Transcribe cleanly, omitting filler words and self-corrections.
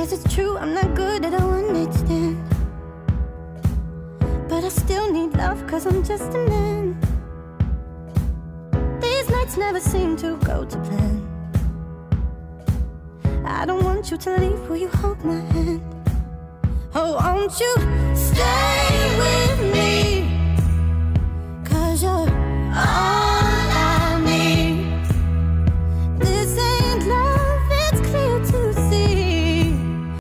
Yes, it's true, I'm not good at a one-night stand, but I still need love, cause I'm just a man. These nights never seem to go to plan. I don't want you to leave, will you hold my hand? Oh, won't you stay with me?